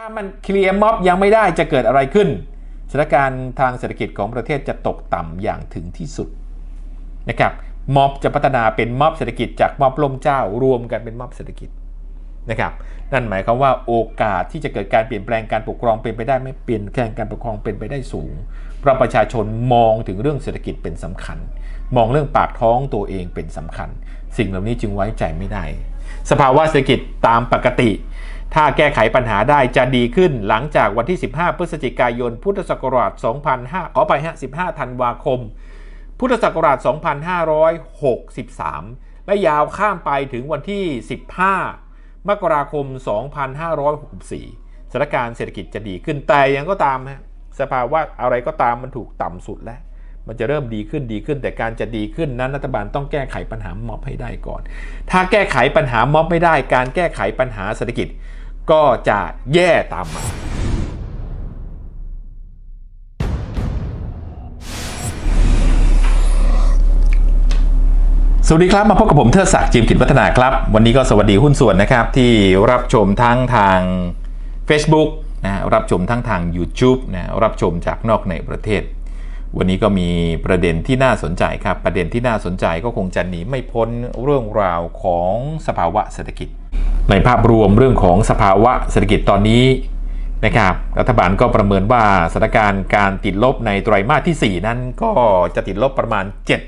มันเคลียร์ม็อบยังไม่ได้จะเกิดอะไรขึ้นสถานการณ์ทางเศรษฐกิจของประเทศจะตกต่ำอย่างถึงที่สุดนะครับม็อบจะพัฒนาเป็นม็อบเศรษฐกิจจากม็อบล่มเจ้ารวมกันเป็นม็อบเศรษฐกิจนะครับนั่นหมายความว่าโอกาสที่จะเกิดการเปลี่ยนแปลงการปกครองเป็นไปได้ไม่เปลี่ยนแปลงการปกครองเป็นไปได้สูงเพราะประชาชนมองถึงเรื่องเศรษฐกิจเป็นสำคัญมองเรื่องปากท้องตัวเองเป็นสำคัญสิ่งเหล่านี้จึงไว้ใจไม่ได้สภาวะเศรษฐกิจตามปกติถ้าแก้ไขปัญหาได้จะดีขึ้นหลังจากวันที่15พฤศจิกายนพุทธศักราช15ธันวาคมพุทธศักราช2563และยาวข้ามไปถึงวันที่15มกราคม2564สถานการณ์เศรษฐกิจจะดีขึ้นแต่ยังก็ตามฮะสภาวะอะไรก็ตามมันถูกต่ำสุดแล้วมันจะเริ่มดีขึ้นแต่การจะดีขึ้นนั้นรัฐบาลต้องแก้ไขปัญหาม็อบให้ได้ก่อนถ้าแก้ไขปัญหาม็อบไม่ได้การแก้ไขปัญหาเศรษฐกิจก็จะแย่ตามมาสวัสดีครับมาพบกับผมเทิดศักดิ์จิมกิจวัฒนาครับวันนี้ก็สวัสดีหุ้นส่วนนะครับที่รับชมทั้งทาง Facebook นะรับชมทั้งทาง YouTube นะรับชมจากนอกในประเทศวันนี้ก็มีประเด็นที่น่าสนใจครับประเด็นที่น่าสนใจก็คงจะหนีไม่พ้นเรื่องราวของสภาวะเศรษฐกิจในภาพรวมเรื่องของสภาวะเศรษฐกิจตอนนี้นะครับรัฐบาลก็ประเมินว่าสถานการณ์การติดลบในไตรมาสที่4นั้นก็จะติดลบประมาณ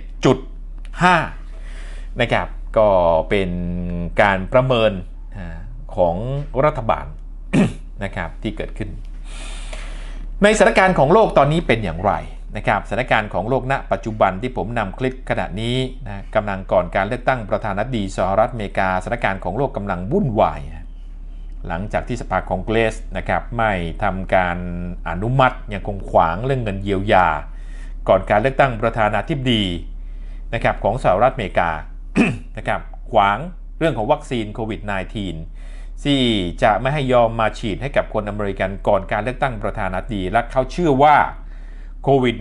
7.5 นะครับก็เป็นการประเมินของรัฐบาล นะครับที่เกิดขึ้นในสถานการณ์ของโลกตอนนี้เป็นอย่างไรนะครับสถานการณ์ของโลกณปัจจุบันที่ผมนำคลิปขณะนี้นะกำลังก่อนการเลือกตั้งประธานาธิบดีสหรัฐอเมริกาสถานการณ์ของโลกกำลังวุ่นวายหลังจากที่สภาคองเกรสนะครับไม่ทำการอนุมัติยังคงขวางเรื่องเงินเยียวยาก่อนการเลือกตั้งประธานาธิบดีนะครับของสหรัฐอเมริกา นะครับขวางเรื่องของวัคซีนโควิด -19 ที่จะไม่ให้ยอมมาฉีดให้กับคนอเมริกันก่อนการเลือกตั้งประธานาธิบดีและเขาเชื่อว่าโควิด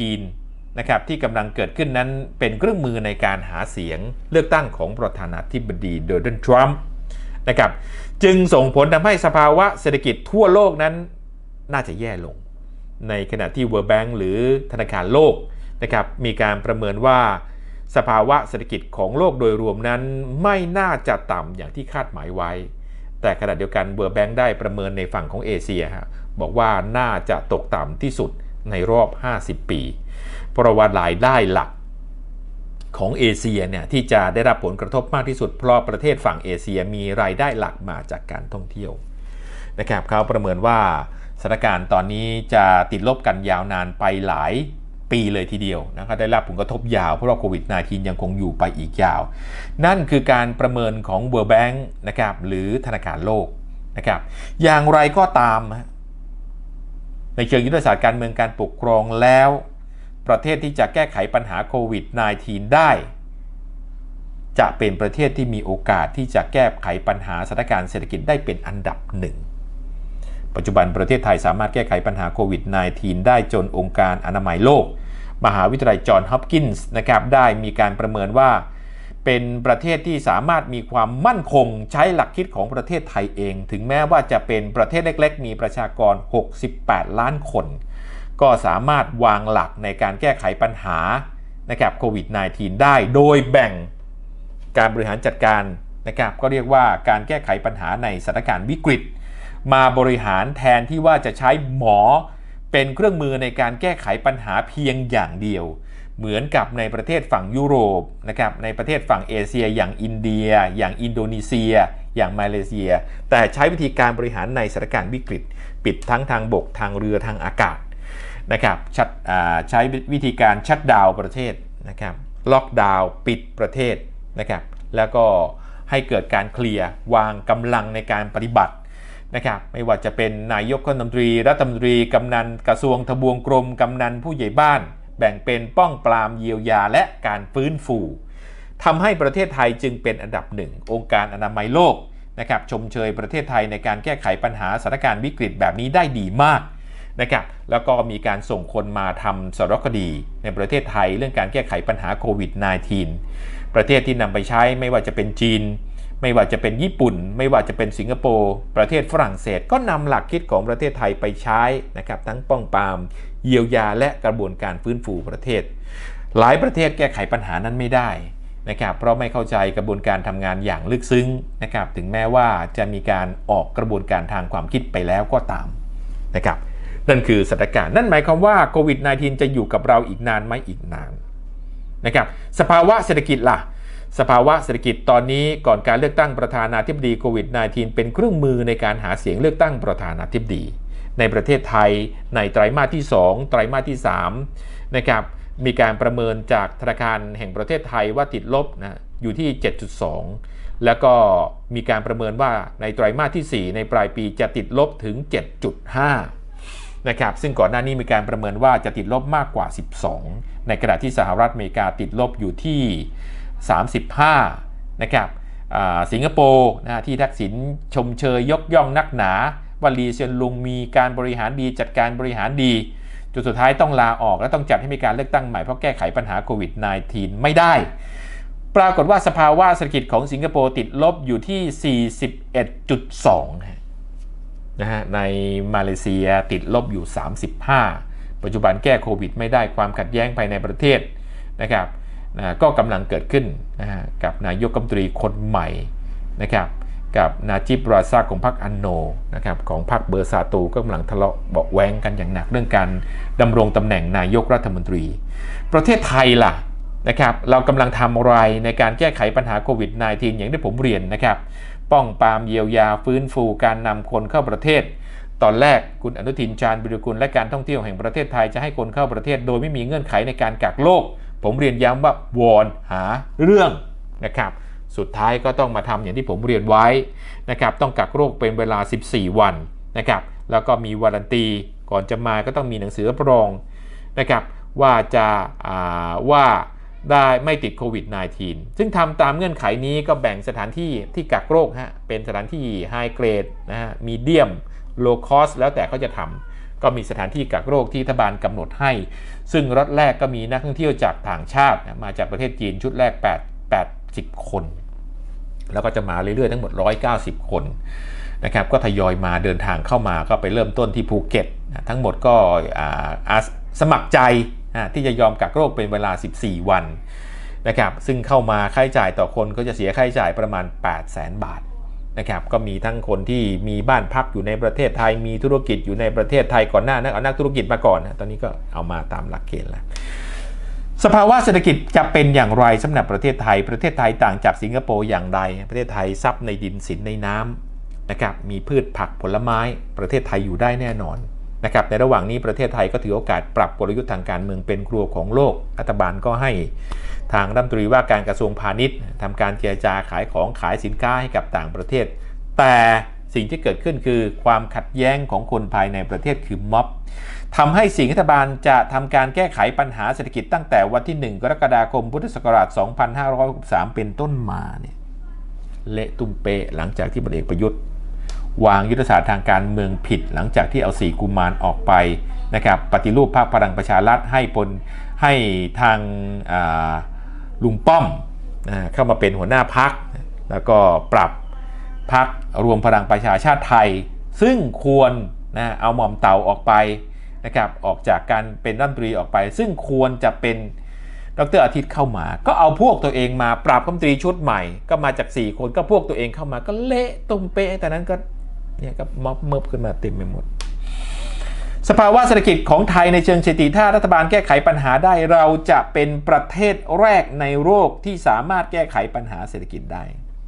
-19 นะครับที่กำลังเกิดขึ้นนั้นเป็นเครื่องมือในการหาเสียงเลือกตั้งของประธานาธิบดีโดนัลด์ทรัมป์นะครับจึงส่งผลทำให้สภาวะเศรษฐกิจทั่วโลกนั้นน่าจะแย่ลงในขณะที่ World Bank หรือธนาคารโลกนะครับมีการประเมินว่าสภาวะเศรษฐกิจของโลกโดยรวมนั้นไม่น่าจะต่ำอย่างที่คาดหมายไว้แต่ขณะเดียวกัน World Bank ได้ประเมินในฝั่งของเอเชียบอกว่าน่าจะตกต่ำที่สุดในรอบ50ปีเพราะว่ารายได้หลักของเอเชียเนี่ยที่จะได้รับผลกระทบมากที่สุดเพราะประเทศฝั่งเอเชียมีรายได้หลักมาจากการท่องเที่ยวนะครับเขาประเมินว่าสถานการณ์ตอนนี้จะติดลบกันยาวนานไปหลายปีเลยทีเดียวนะครับได้รับผลกระทบยาวเพราะว่าโควิด -19 ยังคงอยู่ไปอีกยาวนั่นคือการประเมินของ World Bank นะครับหรือธนาคารโลกนะครับอย่างไรก็ตามในเชิงยุทธศาสตร์การเมืองการปกครองแล้วประเทศที่จะแก้ไขปัญหาโควิด -19 ได้จะเป็นประเทศที่มีโอกาสที่จะแก้ไขปัญหาสถานการณ์เศรษฐกิจได้เป็นอันดับหนึ่งปัจจุบันประเทศไทยสามารถแก้ไขปัญหาโควิด -19 ได้จนองค์การอนามัยโลกมหาวิทยาลัยจอห์นฮอปกินส์นะครับได้มีการประเมินว่าเป็นประเทศที่สามารถมีความมั่นคงใช้หลักคิดของประเทศไทยเองถึงแม้ว่าจะเป็นประเทศเล็กๆมีประชากร68ล้านคนก็สามารถวางหลักในการแก้ไขปัญหานะครับโควิด -19 ได้โดยแบ่งการบริหารจัดการนะครับก็เรียกว่าการแก้ไขปัญหาในสถานการณ์วิกฤตมาบริหารแทนที่ว่าจะใช้หมอเป็นเครื่องมือในการแก้ไขปัญหาเพียงอย่างเดียวเหมือนกับในประเทศฝั่งยุโรปนะครับในประเทศฝั่งเอเชียอย่างอินเดียอย่างอินโดนีเซียอย่างมาเลเซียแต่ใช้วิธีการบริหารในสถานการณ์วิกฤตปิดทั้งทางบกทางเรือทางอากาศนะครับใช้วิธีการชัตดาวน์ประเทศนะครับล็อกดาวน์ปิดประเทศนะครับแล้วก็ให้เกิดการเคลียร์วางกำลังในการปฏิบัตินะครับไม่ว่าจะเป็นนายกรัฐมนตรีกำนันกระทรวงทบวงกรมกำนันผู้ใหญ่บ้านแบ่งเป็นป้องปรามเยียวยาและการฟื้นฟูทำให้ประเทศไทยจึงเป็นอันดับหนึ่งองค์การอนามัยโลกนะครับชมเชยประเทศไทยในการแก้ไขปัญหาสถานการณ์วิกฤตแบบนี้ได้ดีมากนะครับแล้วก็มีการส่งคนมาทำสารคดีในประเทศไทยเรื่องการแก้ไขปัญหาโควิด -19 ประเทศที่นำไปใช้ไม่ว่าจะเป็นจีนไม่ว่าจะเป็นญี่ปุ่นไม่ว่าจะเป็นสิงคโปร์ประเทศฝรั่งเศสก็นำหลักคิดของประเทศไทยไปใช้นะครับทั้งป้องปรามเยียวยาและกระบวนการฟื้นฟูประเทศหลายประเทศแก้ไขปัญหานั้นไม่ได้นะครับเพราะไม่เข้าใจกระบวนการทำงานอย่างลึกซึ้งนะครับถึงแม้ว่าจะมีการออกกระบวนการทางความคิดไปแล้วก็ตามนะครับนั่นคือสถานการณ์นั่นหมายความว่าโควิด -19 จะอยู่กับเราอีกนานไหมอีกนานนะครับสภาวะเศรษฐกิจล่ะสภาวะเศรษฐกิจตอนนี้ก่อนการเลือกตั้งประธานาธิบดีโควิด -19 เป็นเครื่องมือในการหาเสียงเลือกตั้งประธานาธิบดีในประเทศไทยในไตรมาสที่2ไตรมาสที่3นะครับมีการประเมินจากธนาคารแห่งประเทศไทยว่าติดลบนะอยู่ที่ 7.2 แล้วก็มีการประเมินว่าในไตรมาสที่4ในปลายปีจะติดลบถึง 7.5 นะครับซึ่งก่อนหน้านี้มีการประเมินว่าจะติดลบมากกว่า 12 ในขณะที่สหรัฐอเมริกาติดลบอยู่ที่ 35 นะครับสิงคโปร์นะที่ทักษิณชมเชยยกย่องนักหนาว่าลีเซียนลุงมีการบริหารดีจัดการบริหารดีจนสุดท้ายต้องลาออกและต้องจัดให้มีการเลือกตั้งใหม่เพราะแก้ไขปัญหาโควิด -19 ไม่ได้ปรากฏว่าสภาวะเศรษฐกิจของสิงคโปร์ติดลบอยู่ที่ 41.2 นะฮะในมาเลเซียติดลบอยู่ 35 ปัจจุบันแก้โควิดไม่ได้ความขัดแย้งภายในประเทศนะครับก็กำลังเกิดขึ้นนะฮะกับนายกรัฐมนตรีคนใหม่นะครับกับนาจิบราซากของพรรคอันโนนะครับของพรรคเบอร์ซาตูก็กำลังทะเลาะเบาะแว้งกันอย่างหนักเรื่องการดำรงตำแหน่งนายกรัฐมนตรีประเทศไทยล่ะนะครับเรากำลังทำอะไรในการแก้ไขปัญหาโควิด -19 อย่างที่ผมเรียนนะครับป้องปรามเยียวยาฟื้นฟูการนำคนเข้าประเทศตอนแรกคุณอนุทินชาญวิรุฬกุลและการท่องเที่ยวแห่งประเทศไทยจะให้คนเข้าประเทศโดยไม่มีเงื่อนไขในการกักโรคผมเรียนย้ำว่าวอนหาเรื่องนะครับสุดท้ายก็ต้องมาทำอย่างที่ผมเรียนไว้นะครับต้องกักโรคเป็นเวลา14 วันนะครับแล้วก็มีวารันตีก่อนจะมาก็ต้องมีหนังสือรับรองนะครับว่าจะว่าได้ไม่ติดโควิด -19 ซึ่งทำตามเงื่อนไขนี้ก็แบ่งสถานที่ที่กักโรคฮะเป็นสถานที่ไฮเกรดนะฮะมีเดียมโลคอสแล้วแต่เขาจะทำก็มีสถานที่กักโรคที่รัฐบาลกำหนดให้ซึ่งล็อตแรกก็มีนักท่องเที่ยวจากต่างชาติมาจากประเทศจีนชุดแรก80 คนแล้วก็จะมาเรื่อยๆทั้งหมด190 คนนะครับก็ทยอยมาเดินทางเข้ามาก็ไปเริ่มต้นที่ภูเก็ตทั้งหมดก็สมัครใจที่จะยอมกักโรคเป็นเวลา14 วันนะครับซึ่งเข้ามาค่าใช้จ่ายต่อคนก็จะเสียค่าใช้จ่ายประมาณ 800,000 บาทนะครับก็มีทั้งคนที่มีบ้านพักอยู่ในประเทศไทยมีธุรกิจอยู่ในประเทศไทยก่อนหน้านั้นเอานักธุรกิจมาก่อนนะตอนนี้ก็เอามาตามหลักเกณฑ์แล้วสภาวะเศรษฐกิจจะเป็นอย่างไรสำหรับประเทศไทยประเทศไทยต่างจากสิงคโปร์อย่างไรประเทศไทยทรัพย์ในดินสินในน้ำนะครับมีพืชผักผลไม้ประเทศไทยอยู่ได้แน่นอนนะครับในระหว่างนี้ประเทศไทยก็ถือโอกาสปรับกลยุทธ์ทางการเมืองเป็นครัวของโลกรัฐบาลก็ให้ทางรัฐมนตรีว่าการกระทรวงพาณิชย์ทำการเจรจาขายของขายสินค้าให้กับต่างประเทศแต่สิ่งที่เกิดขึ้นคือความขัดแย้งของคนภายในประเทศคือม็อบทำให้สิ่งที่รัฐบาลจะทำการแก้ไขปัญหาเศรษฐกิจตั้งแต่วันที่1 กรกฎาคมพุทธศักราช 2563 เป็นต้นมาเนี่ยเละตุ้มเปะหลังจากที่พลเอกประยุทธ์วางยุทธศาสตร์ทางการเมืองผิดหลังจากที่เอา4 กุมารออกไปนะครับปฏิรูปพรรคพลังประชารัฐให้ทางลุงป้อมเข้ามาเป็นหัวหน้าพรรคแล้วก็ปรับพรรครวมพลังประชาชาติไทยซึ่งควรเอาหม่อมเต่าออกไปนะครับออกจากการเป็นรัฐมนตรีออกไปซึ่งควรจะเป็นดร.อาทิตย์เข้ามาก็เอาพวกตัวเองมาปรับรัฐมนตรีชุดใหม่ก็มาจาก4 คนก็พวกตัวเองเข้ามาก็เละตุ้มเป๊ะแต่นั้นก็เนี่ยก็ม็อบเมิบขึ้นมาเต็มไปหมดสภาวะเศรษฐกิจของไทยในเชิงสถิติถ้ารัฐบาลแก้ไขปัญหาได้เราจะเป็นประเทศแรกในโลกที่สามารถแก้ไขปัญหาเศรษฐกิจได้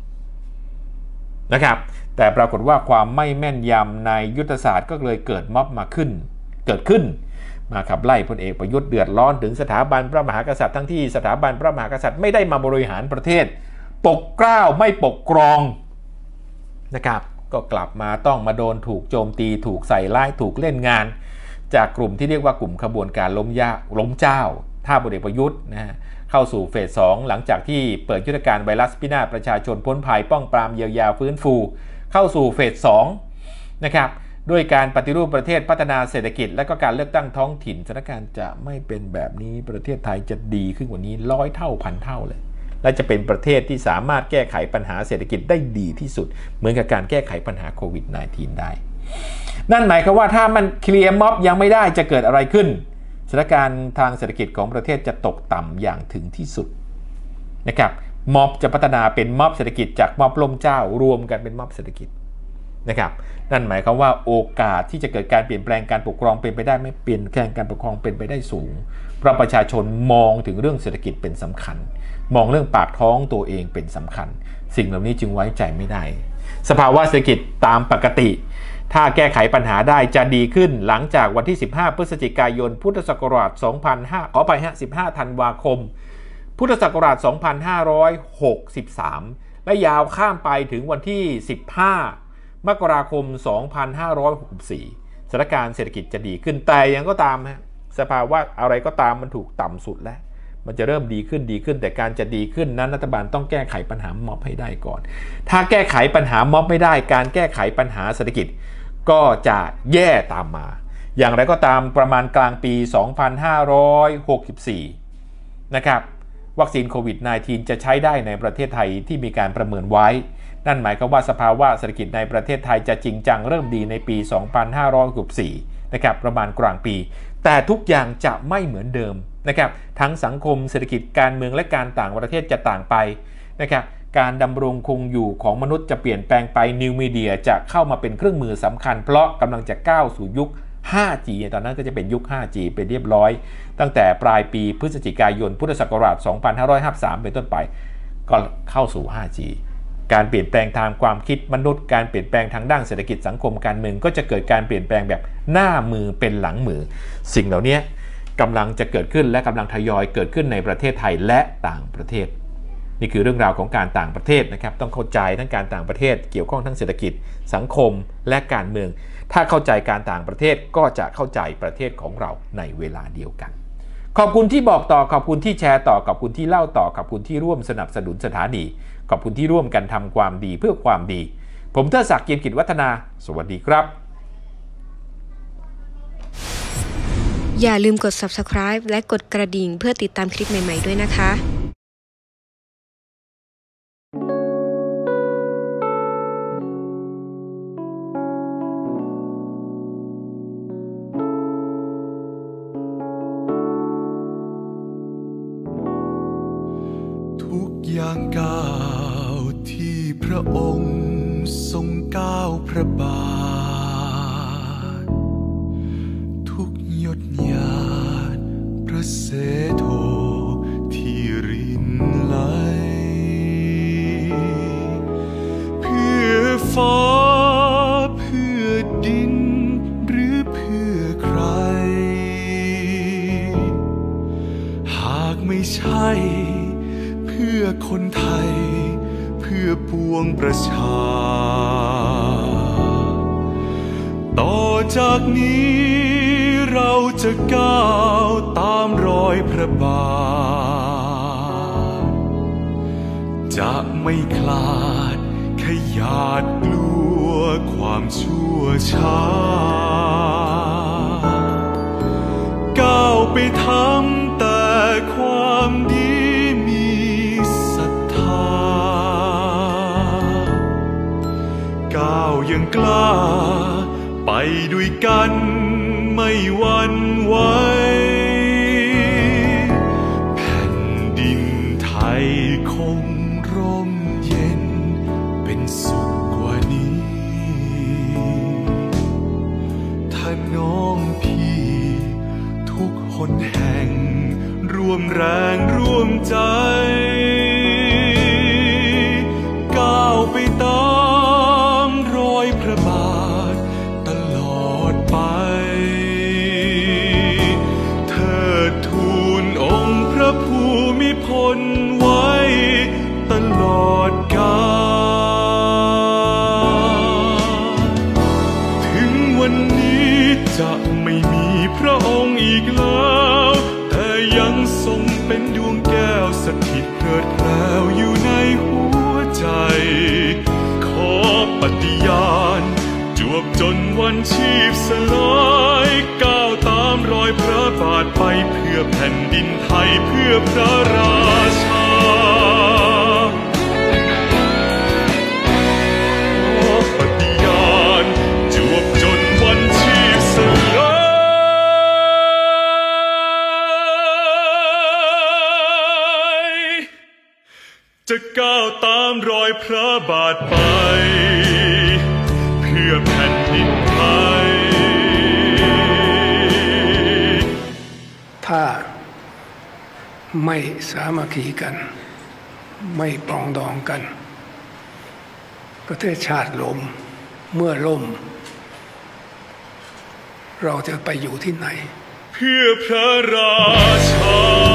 นะครับแต่ปรากฏว่าความไม่แม่นยำในยุทธศาสตร์ก็เลยเกิดม็อบเกิดขึ้นมาขับไล่พลเอกประยุทธ์เดือดร้อนถึงสถาบันพระมหากษัตริย์ทั้งที่สถาบันพระมหากษัตริย์ไม่ได้มาบริหารประเทศปกเกล้าไม่ปกครองนะครับก็กลับมาต้องมาโดนถูกโจมตีถูกใส่ร้ายถูกเล่นงานจากกลุ่มที่เรียกว่ากลุ่มขบวนการล้มเจ้าถ้าพลเอกประยุทธ์เข้าสู่เฟส 2หลังจากที่เปิดยุทธการไวรัสพิษนาศประชาชนพ้นภัยป้องปรามเยียวยาฟื้นฟูเข้าสู่เฟส 2นะครับด้วยการปฏิรูปประเทศพัฒนาเศรษฐกิจและก็การเลือกตั้งท้องถิ่นสถานการณ์จะไม่เป็นแบบนี้ประเทศไทยจะดีขึ้นกว่านี้100 เท่า 1,000 เท่าเลยและจะเป็นประเทศที่สามารถแก้ไขปัญหาเศรษฐกิจได้ดีที่สุดเหมือนกับการแก้ไขปัญหาโควิด -19 ได้นั่นหมายความว่าถ้ามันเคลียร์ม็อบยังไม่ได้จะเกิดอะไรขึ้นสถานการณ์ทางเศรษฐกิจของประเทศจะตกต่ำอย่างถึงที่สุดนะครับม็อบจะพัฒนาเป็นม็อบเศรษฐกิจจากม็อบล่มเจ้ารวมกันเป็นม็อบเศรษฐกิจนะครับนั่นหมายความว่าโอกาสที่จะเกิดการเปลี่ยนแปลงการปกครองเป็นไปได้ไม่เปลี่ยนแปลงการปกครองเป็นไปได้สูงเพราะประชาชนมองถึงเรื่องเศรษฐกิจเป็นสำคัญมองเรื่องปากท้องตัวเองเป็นสำคัญสิ่งเหล่านี้จึงไว้ใจไม่ได้สภาวะเศรษฐกิจตามปกติถ้าแก้ไขปัญหาได้จะดีขึ้นหลังจากวันที่15พฤศจิกายนพุทธศักราช15ธันวาคมพุทธศักราช2563และยาวข้ามไปถึงวันที่15มกราคม2564สถานการณ์เศรษฐกิจจะดีขึ้นแต่ยังก็ตามสภาวะอะไรก็ตามมันถูกต่ำสุดแล้วมันจะเริ่มดีขึ้นแต่การจะดีขึ้นนั้นรัฐบาลต้องแก้ไขปัญหาม็อบให้ได้ก่อนถ้าแก้ไขปัญหาม็อบไม่ได้การแก้ไขปัญหาเศรษฐกิจก็จะแย่ตามมาอย่างไรก็ตามประมาณกลางปี2564นะครับวัคซีนโควิด -19 จะใช้ได้ในประเทศไทยที่มีการประเมินไว้นั่นหมายความว่าสภาวะเศรษฐกิจในประเทศไทยจะจริงจังเริ่มดีในปี2564นะครับประมาณกลางปีแต่ทุกอย่างจะไม่เหมือนเดิมนะครับทั้งสังคมเศรษฐกิจการเมืองและการต่างประเทศจะต่างไปนะครับการดำรงคงอยู่ของมนุษย์จะเปลี่ยนแปลงไปนิวมีเดียจะเข้ามาเป็นเครื่องมือสำคัญเพราะกำลังจะก้าวสู่ยุค 5G ตอนนั้นก็จะเป็นยุค 5G เป็นเรียบร้อยตั้งแต่ปลายปีพฤศจิกายนพุทธศักราช2553เป็นต้นไปก็เข้าสู่ 5G การเปลี่ยนแปลงทางความคิดมนุษย์การเปลี่ยนแปลงทางด้านเศรษฐกิจสังคมการเมืองก็จะเกิดการเปลี่ยนแปลงแบบหน้ามือเป็นหลังมือสิ่งเหล่านี้กำลังจะเกิดขึ้นและกำลังทยอยเกิดขึ้นในประเทศไทยและต่างประเทศนี่คือเรื่องราวของการต่างประเทศนะครับต้องเข้าใจทั้งการต่างประเทศเกี่ยวข้องทั้งเศรษฐกิจสังคมและการเมืองถ้าเข้าใจการต่างประเทศก็จะเข้าใจประเทศของเราในเวลาเดียวกันขอบคุณที่บอกต่อขอบคุณที่แชร์ต่อขอบคุณที่เล่าต่อขอบคุณที่ร่วมสนับสนุนสถานีขอบคุณที่ร่วมกันทำความดีเพื่อความดีผมเทิดศักดิ์ เกียรติกิจวัฒนาสวัสดีครับอย่าลืมกด Subscribe และกดกระดิ่งเพื่อติดตามคลิปใหม่ๆด้วยนะคะทุกอย่างก้าวที่พระองค์ทรงก้าวพระบาททุกหยดหยาดพระเสโทที่รินไหลเพื่อฟ้าเพื่อดินหรือเพื่อใครหากไม่ใช่เพื่อคนไทยเพื่อปวงประชาต่อจากนี้เราจะก้าวตามรอยพระบาทจะไม่คลาดขยาดกลัวความชั่วช้าก้าวไปทำแต่ความดีมีศรัทธาก้าวยังกล้าไปด้วยกันไม่หวั่นไหวแผ่นดินไทยคงร่มเย็นเป็นสุขกว่านี้ถ้าน้องพี่ทุกคนแห่งร่วมแรงร่วมใจก้าวไปตามรอยพระบาทตลอดไปเทิดทูนองค์พระภูมิพลไว้ตลอดกาลถึงวันนี้จะไม่มีพระองค์อีกแล้วแต่ยังทรงเป็นดวงแก้วสถิตเพลิดเพลวอยู่ในหัวใจขอปฏิญาณจวบจนวันชีพสลายก้าวตามรอยพระบาทไปเพื่อแผ่นดินไทยเพื่อพระราชาจะก้าวตามรอยพระบาทไป เพื่อแผ่นดินไทยถ้าไม่สามัคคีกัน ไม่ปรองดองกัน ประเทศชาติล้มเมื่อล้มเราจะไปอยู่ที่ไหนเพื่อพระราชา